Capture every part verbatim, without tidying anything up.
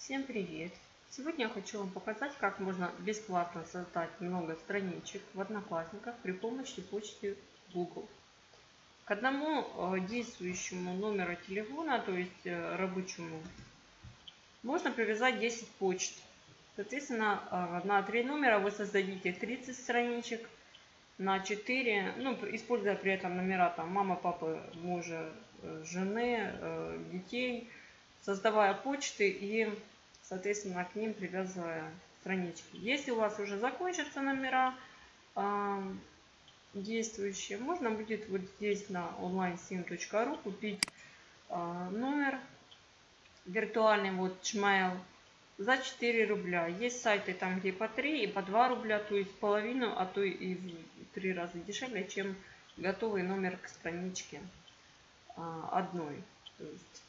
Всем привет! Сегодня я хочу вам показать, как можно бесплатно создать много страничек в Одноклассниках при помощи почты Google. К одному действующему номеру телефона, то есть рабочему, можно привязать десять почт. Соответственно, на три номера вы создадите тридцать страничек, на четыре, ну, используя при этом номера там мама, папы, мужа, жены, детей, создавая почты и, соответственно, к ним привязывая странички. Если у вас уже закончатся номера э, действующие, можно будет вот здесь на онлайн сим точка ру купить э, номер виртуальный, вот Gmail, за четыре рубля. Есть сайты там, где по три и по два рубля, то есть половину, а то и в три раза дешевле, чем готовый номер к страничке а, одной. То есть,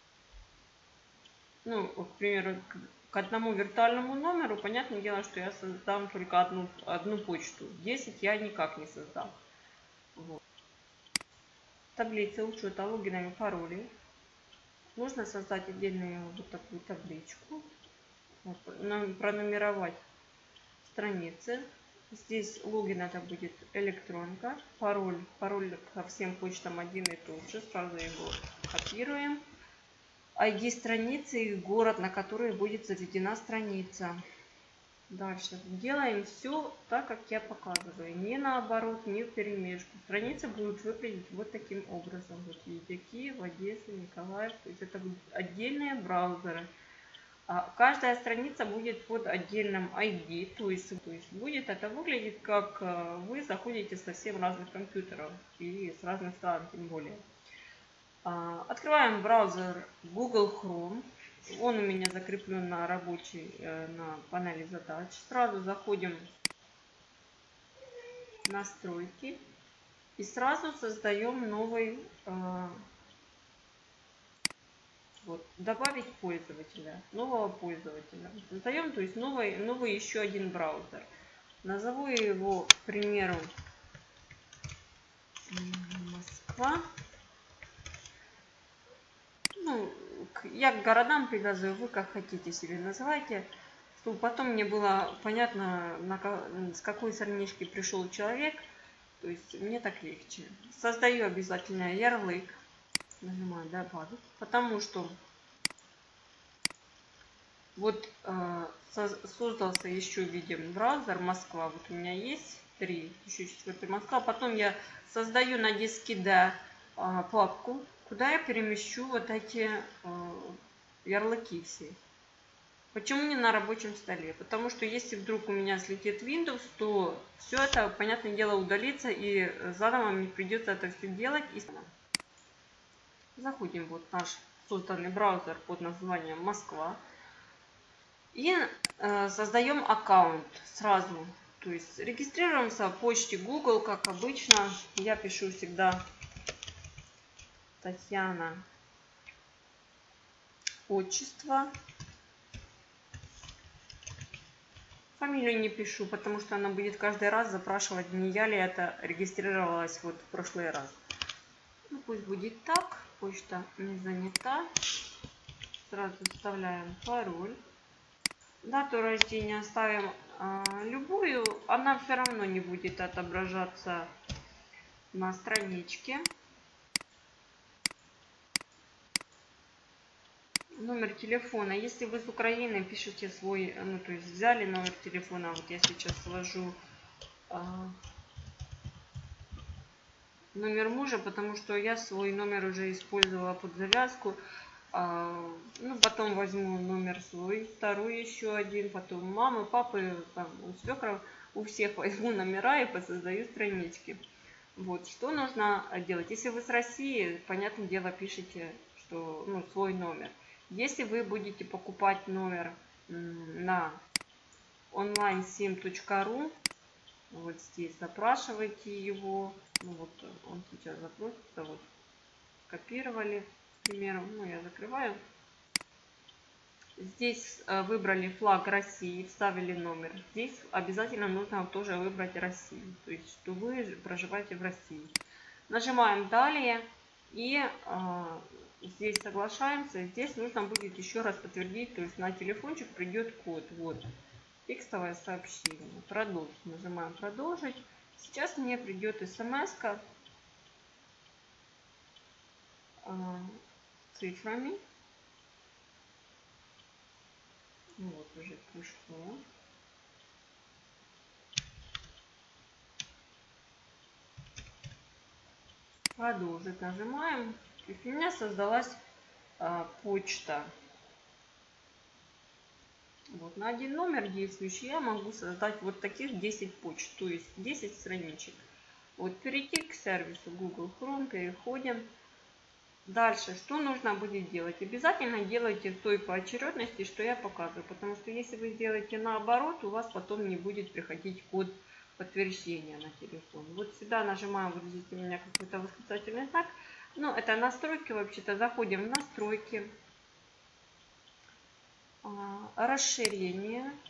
ну, к примеру, к одному виртуальному номеру, понятное дело, что я создам только одну, одну почту. десять я никак не создам. Вот. Таблица учета логинами паролей. Можно создать отдельную вот такую табличку. Вот, пронумеровать страницы. Здесь логин это будет электронка. Пароль. Пароль ко всем почтам один и тот же. Сразу его копируем. ай ди страницы и город, на который будет заведена страница. Дальше делаем все так, как я показываю. Не наоборот, не вперемешку. Страницы будут выглядеть вот таким образом. Вот видите, Киев, Одесса, Николаев. То есть это будут отдельные браузеры. Каждая страница будет под отдельным ай ди, то есть, то есть будет это выглядит, как вы заходите со всем разных компьютеров и с разных стран, тем более. Открываем браузер Google Chrome. Он у меня закреплен на рабочей, на панели задач. Сразу заходим в настройки и сразу создаем новый. Вот, добавить пользователя, нового пользователя. Создаем, то есть новый, новый еще один браузер. Назову его, к примеру, Москва. Ну, я к городам привязываю, вы как хотите себе называйте, чтобы потом мне было понятно, на, с какой странички пришел человек. То есть мне так легче. Создаю обязательно ярлык. Нажимаю добавить, потому что вот э, создался еще, видим, браузер Москва. Вот у меня есть три, еще четвертый Москва. Потом я создаю на диске D э, папку, куда я перемещу вот эти э, ярлыки все. Почему не на рабочем столе? Потому что если вдруг у меня слетит Windows, то все это, понятное дело, удалится, и заново мне придется это все делать. И заходим вот в наш созданный браузер под названием Москва. И э, создаем аккаунт сразу. То есть регистрируемся в почте Google, как обычно. Я пишу всегда Татьяна, отчество. Фамилию не пишу, потому что она будет каждый раз запрашивать, не я ли это регистрировалась вот в прошлый раз. Ну, пусть будет так. Почта не занята. Сразу вставляем пароль. Дату рождения оставим а, любую, она все равно не будет отображаться на страничке. Номер телефона. Если вы с Украины, пишите свой, ну то есть взяли номер телефона. Вот я сейчас сложу а, номер мужа, потому что я свой номер уже использовала под завязку. Ну, потом возьму номер свой, второй еще один, потом мамы, папы, там, у свекров, у всех возьму номера и посоздаю странички. Вот, что нужно делать? Если вы с России, понятное дело, пишите, что, ну, свой номер. Если вы будете покупать номер на онлайн сим точка ру, вот здесь запрашивайте его. Ну, вот он сейчас запросится, вот, копировали. К примеру, ну, я закрываю. Здесь выбрали флаг России, вставили номер. Здесь обязательно нужно тоже выбрать Россию, то есть что вы проживаете в России. Нажимаем далее и э, Здесь соглашаемся. Здесь нужно будет еще раз подтвердить, то есть на телефончик придет код. Вот. Текстовое сообщение. Продолжить. Нажимаем продолжить. Сейчас мне придет смс-ка э, цифрами. Вот уже пришло. Продолжить нажимаем. То есть у меня создалась а, почта. Вот на один номер действующий я могу создать вот таких десять почт, то есть десять страничек. Вот перейти к сервису Google Chrome, переходим. Дальше, что нужно будет делать? Обязательно делайте в той поочередности, что я показываю, потому что если вы сделаете наоборот, у вас потом не будет приходить код подтверждения на телефон. Вот сюда нажимаем, вот здесь у меня какой-то восклицательный знак. Ну, это настройки вообще-то. Заходим в настройки. Расширение.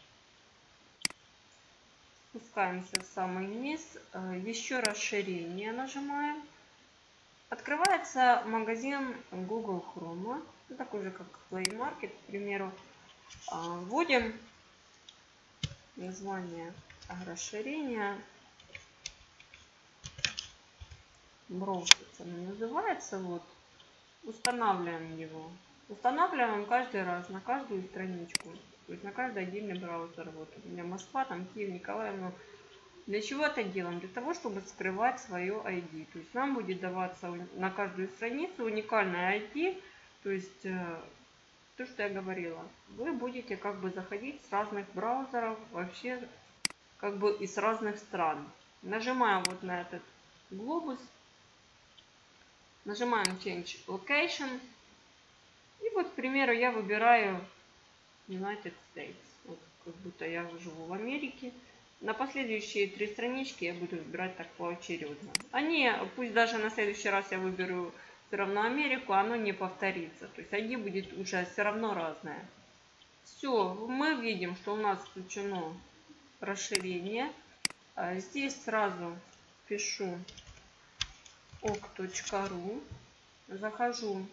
Спускаемся в самый низ. Еще расширение нажимаем. Открывается магазин Google Chrome. Такой же, как Play Market, к примеру. Вводим название расширения. Браузер называется. Вот. Устанавливаем его. Устанавливаем каждый раз на каждую страничку. То есть на каждый отдельный браузер. Вот у меня Москва, там Киев, Николаев. Для чего это делаем? Для того, чтобы скрывать свое ай ди. То есть нам будет даваться на каждую страницу уникальное ай ди. То есть то, что я говорила. Вы будете как бы заходить с разных браузеров, вообще как бы из разных стран. Нажимаем вот на этот глобус. Нажимаем Change Location. И вот, к примеру, я выбираю United States. Вот, как будто я живу в Америке. На последующие три странички я буду выбирать так поочередно. Они, пусть даже на следующий раз я выберу все равно Америку, оно не повторится. То есть ай ди будет уже все равно разное. Все, мы видим, что у нас включено расширение. Здесь сразу пишу ок точка ру. Захожу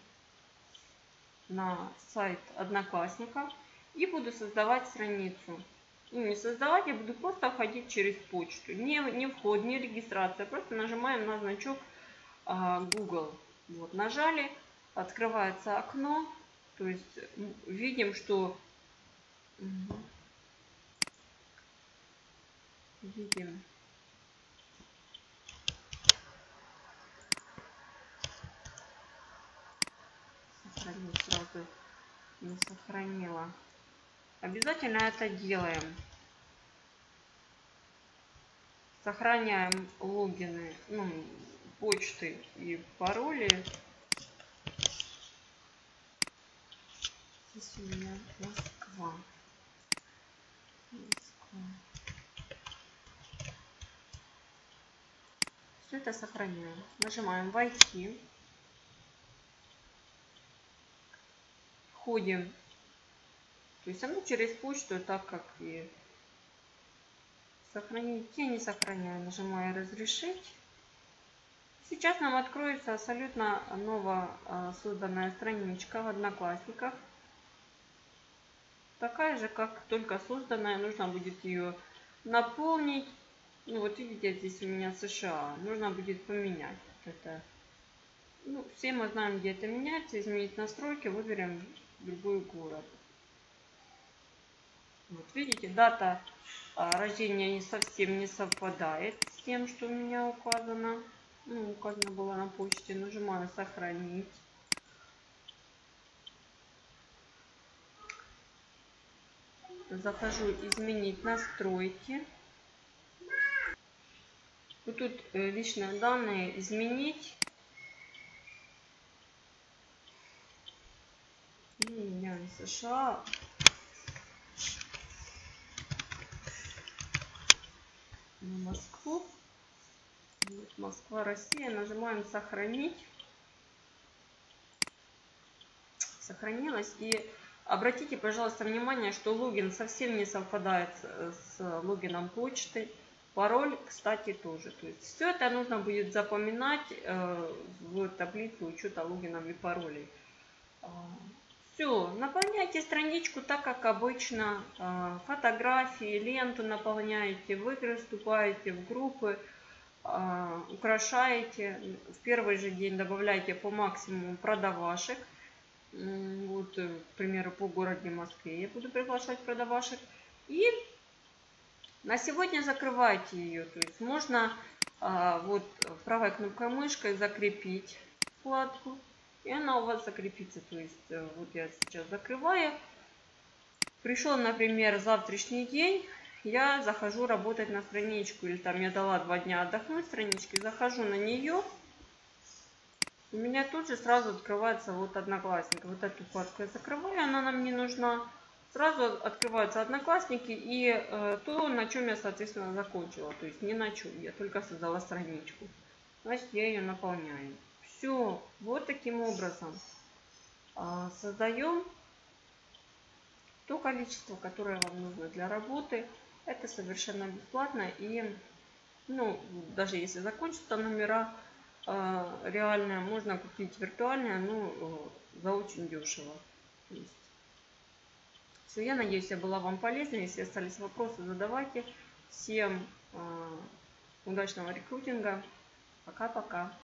на сайт Одноклассников и буду создавать страницу. Ну, не создавать, я буду просто входить через почту. Не, не вход, не регистрация. Просто нажимаем на значок а, Google. Вот, нажали, открывается окно. То есть видим, что видим. Сохранить сразу не сохранила. Обязательно это делаем. Сохраняем логины, ну, почты и пароли. Здесь у меня Москва. Москва. Все это сохраняем. Нажимаем «Войти». Входим. То есть оно через почту, так как и сохранить. Я не сохраняю. Нажимаю «Разрешить». Сейчас нам откроется абсолютно новая созданная страничка в Одноклассниках. Такая же, как только созданная. Нужно будет ее наполнить. Ну вот видите, здесь у меня США. Нужно будет поменять это. Ну, все мы знаем, где это меняется. Изменить настройки. Выберем другой город. Вот видите, дата рождения не совсем не совпадает с тем, что у меня указано. Ну, указано было на почте. Нажимаю «Сохранить». Захожу «Изменить настройки». Вот тут личные данные «Изменить». И меняем США. На Москву. Вот, Москва, Россия. Нажимаем «Сохранить». Сохранилось. И обратите, пожалуйста, внимание, что логин совсем не совпадает с логином почты. Пароль, кстати, тоже. То есть все это нужно будет запоминать э, в таблице учета логинов и паролей. Все, наполняйте страничку так, как обычно. Фотографии, ленту наполняете, вы приступаете в группы, украшаете. В первый же день добавляйте по максимуму продавашек. Вот, к примеру, по городе Москве я буду приглашать продавашек. И на сегодня закрывайте ее. То есть можно вот правой кнопкой мышкой закрепить вкладку. И она у вас закрепится. То есть вот я сейчас закрываю. Пришел, например, завтрашний день. Я захожу работать на страничку. Или там я дала два дня отдохнуть страничке. Захожу на нее. У меня тут же сразу открывается вот Одноклассники. Вот эту вкладку я закрываю. Она нам не нужна. Сразу открываются Одноклассники и э, то, на чем я, соответственно, закончила. То есть не на чем. Я только создала страничку. Значит, я ее наполняю. Все, вот таким образом создаем то количество, которое вам нужно для работы. Это совершенно бесплатно. И, ну, даже если закончатся номера э, реальные, можно купить виртуальные, ну, за очень дешево. Все, я надеюсь, я была вам полезна. Если остались вопросы, задавайте. Всем э, удачного рекрутинга. Пока-пока.